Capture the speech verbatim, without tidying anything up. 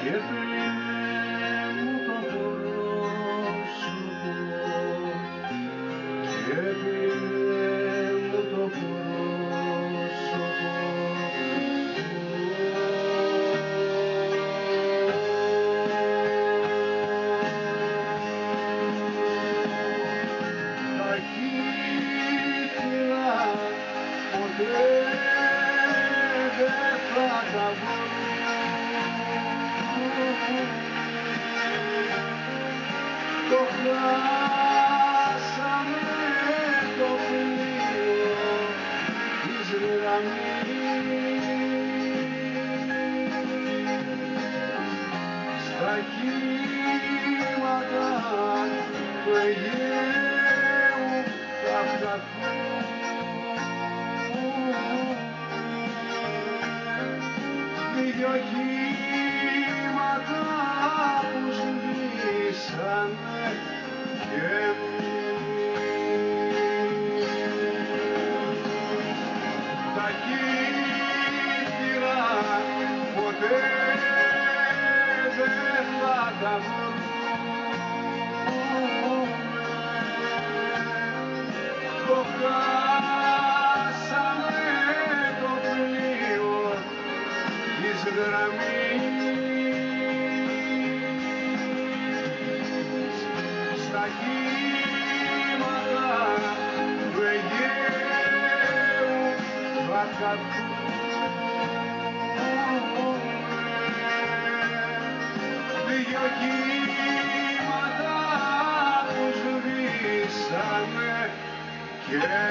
Το χάσαμε το πλοίο της γραμμής στα κύματα του Αιγαίου θα φταθούμε δυο κύματα που σβήσανε και τα κύθυρα ποτέ δεν θα τα βρούμε. Το χάσαμε το πλοίο της γραμμής στα κύματα του Αιγαίου θα καθούμε δυο κύματα που σβήσανε και